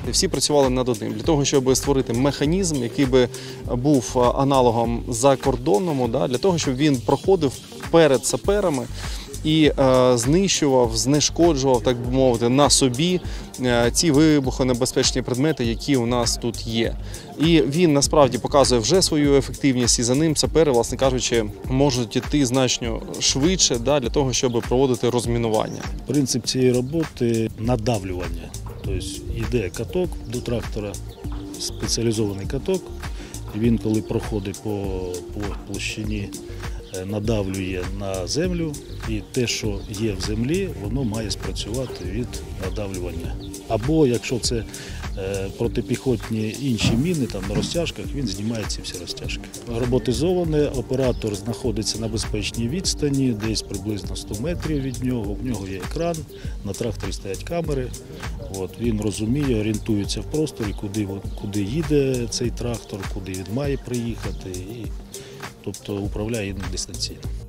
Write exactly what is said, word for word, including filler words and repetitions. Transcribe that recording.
експерти, всі працювали над одним, для того, щоб створити механізм, який би був аналогом закордонному, да, для того, щоб він проходив перед саперами і е, знищував, знешкоджував, так би мовити, на собі е, ці вибухонебезпечні предмети, які у нас тут є. І він насправді показує вже свою ефективність, і за ним сапери, власне кажучи, можуть йти значно швидше, да, для того, щоб проводити розмінування. Принцип цієї роботи – надавлювання. Тобто йде каток до трактора, спеціалізований каток, і він, коли проходить по, по площині, надавлює на землю, і те, що є в землі, воно має спрацювати від надавлювання. Або, якщо це протипіхотні інші міни, там на розтяжках, він знімає ці всі розтяжки. Роботизоване, оператор знаходиться на безпечній відстані, десь приблизно сто метрів від нього, в нього є екран, на тракторі стоять камери. От, він розуміє, орієнтується в просторі, куди, куди їде цей трактор, куди він має приїхати. І, тобто управляє їм дистанційно.